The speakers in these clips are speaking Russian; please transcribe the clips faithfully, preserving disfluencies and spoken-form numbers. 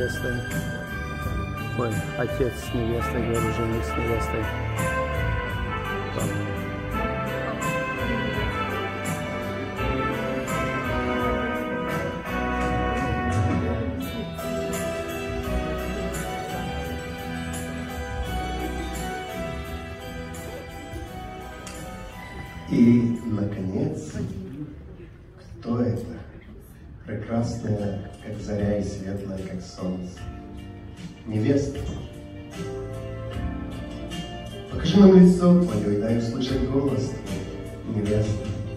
невестой. Ой, отец с невестой, говорю, жених с невестой. И, наконец, кто это? Прекрасная, как заря, и светлая, как солнце. Невеста. Покажи нам лицо твое и дай услышать голос твой, невеста.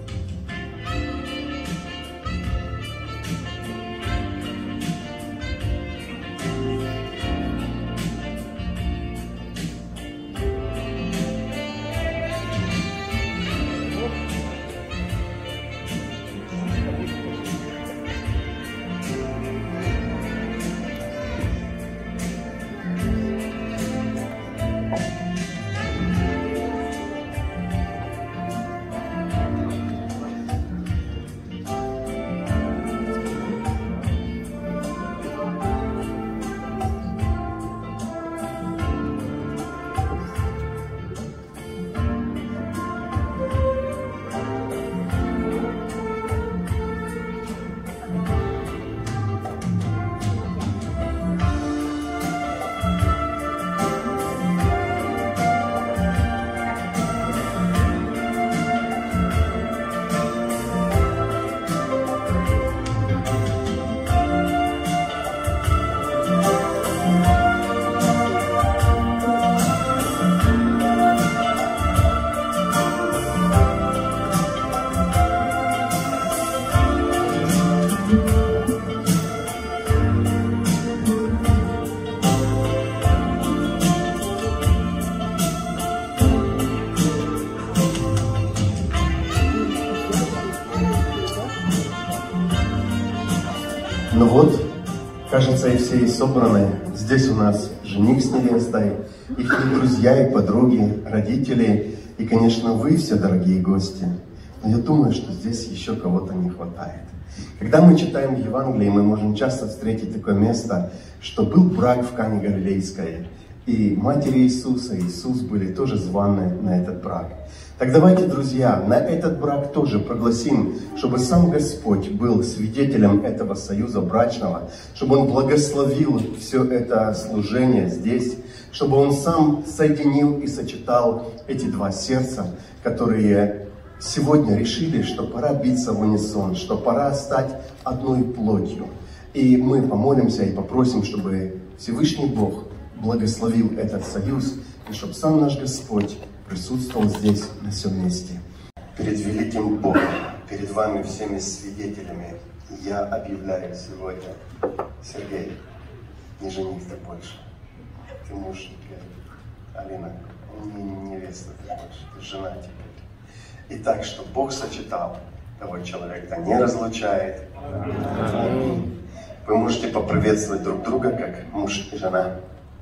Ну вот, кажется, и все и собраны. Здесь у нас жених с невестой, их друзья и подруги, родители и, конечно, вы все, дорогие гости. Но я думаю, что здесь еще кого-то не хватает. Когда мы читаем Евангелие, мы можем часто встретить такое место, что был брак в Кане Галилейской, и матери Иисуса и Иисус были тоже званы на этот брак. Так давайте, друзья, на этот брак тоже прогласим, чтобы сам Господь был свидетелем этого союза брачного, чтобы Он благословил все это служение здесь, чтобы Он сам соединил и сочетал эти два сердца, которые сегодня решили, что пора биться в унисон, что пора стать одной плотью. И мы помолимся и попросим, чтобы Всевышний Бог благословил этот союз, и чтобы сам наш Господь присутствовал здесь, на всем месте. Перед великим Богом, перед вами всеми свидетелями, я объявляю сегодня: Сергей, не жених ты больше, ты муж теперь. Алина, не невеста ты больше, ты жена теперь. И так, что Бог сочетал, того человека не разлучает. Аминь. Вы можете поприветствовать друг друга, как муж и жена.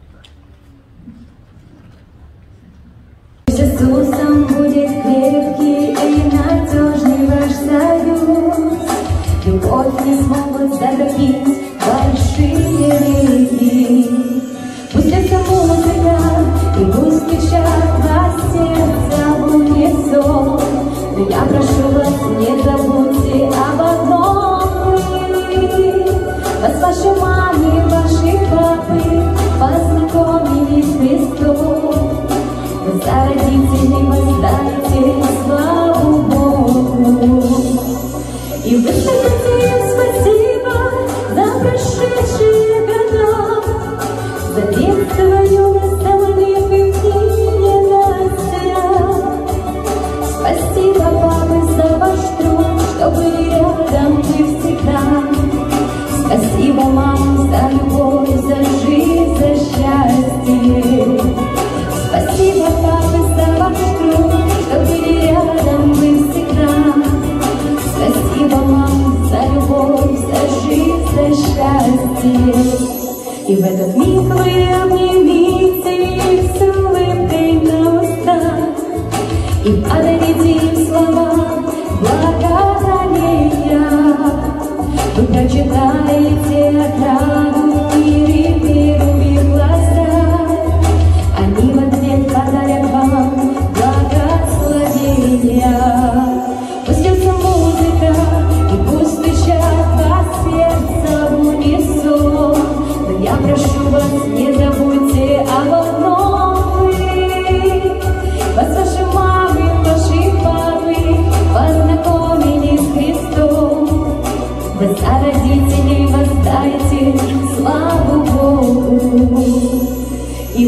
С Иисусом будет крепкий и надежный ваш союз. Любовь не смогут затопить большие реки. Пусть это музыка и пусть кричат вас сердца в унисон. Но я прошу вас, не забудьте об одном вы. Вас ваши мамы, ваши папы познакомили с Христом. Вы за родителей воздайте славу Богу. И вы скажете им спасибо за прошедшие года, за детство, юность, талант и ненастья. Спасибо, папы, за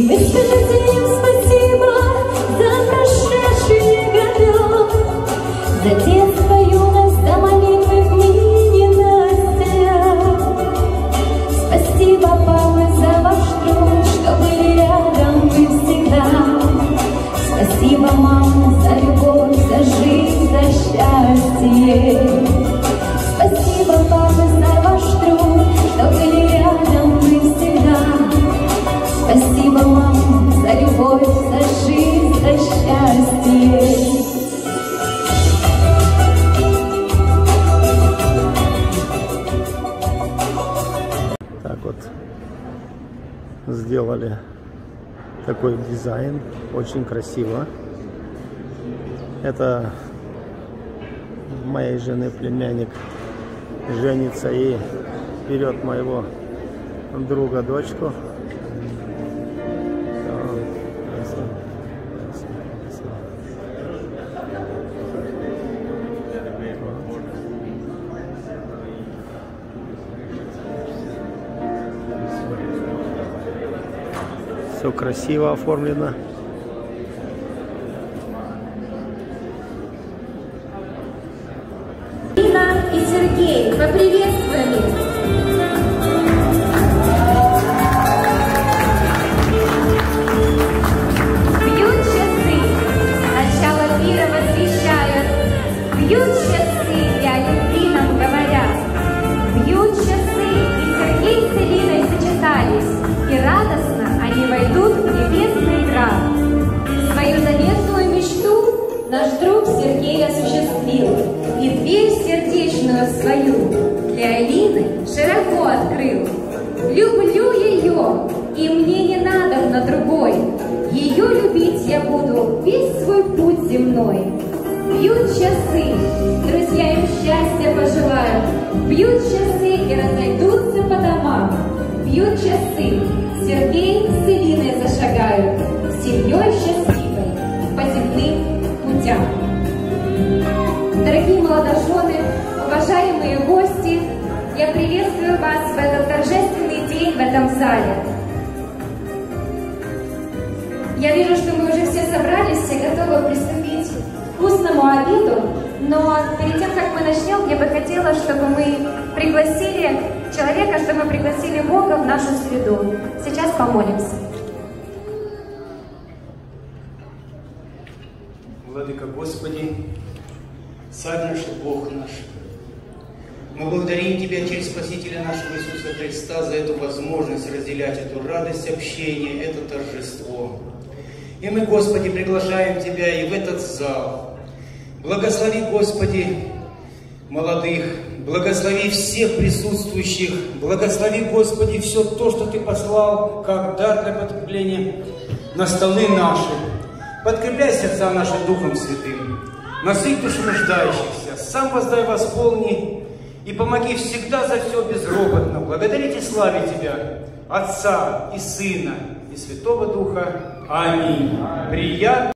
Вы скажите им спасибо за прошедшие года, за детство, юность, за молитвы в дни ненастья. Спасибо, папы, за ваш труд, что были рядом вы всегда. Спасибо, мама, за любовь, за жизнь, за счастье. Спасибо, папа, за ваш труд, что были рядом вы всегда. Спасибо, мама, за любовь, за жизнь, за счастье. Так вот сделали такой дизайн, очень красиво. Это моей жены племянник женится и берет моего друга дочку. Все красиво оформлено. Инна и Сергей, поприветствуем их. Бьют часы, начало мира возвещают. Бьют часы, для любви нам говорят. Бьют часы, и Сергей с Элиной сочетались, и радостно они войдут в небесный град. Свою заветную мечту наш друг Сергей осуществил, и дверь сердечную свою для Алины широко открыл. Люблю ее, и мне не надо на другой. Ее любить я буду весь свой путь земной. Бьют часы, друзья им счастья пожелают. Бьют часы и разойдутся по домам. Бьют часы, Сергей с Элиной зашагают семьей счастливой по земным путям. Дорогие молодожены, уважаемые гости, я приветствую вас в этот торжественный день в этом зале. Я вижу, что мы уже все собрались, все готовы приступить к вкусному обеду, но перед тем, как мы начнем, я бы хотела, чтобы мы пригласили человека, чтобы мы пригласили Бога в нашу среду. Сейчас помолимся. Владыка Господи, Царь наш и Бог наш, мы благодарим Тебя через Спасителя нашего Иисуса Христа за эту возможность разделять эту радость общения, это торжество. И мы, Господи, приглашаем Тебя и в этот зал. Благослови, Господи, молодых, благослови всех присутствующих, благослови, Господи, все то, что Ты послал, как дар для подкрепления на столы наши. Подкрепляй сердца наши Духом Святым, насыпь души нуждающихся, сам воздай, восполни и помоги всегда за все безропотно. Благодарить и славить Тебя, Отца и Сына и Святого Духа. Аминь. Приятно.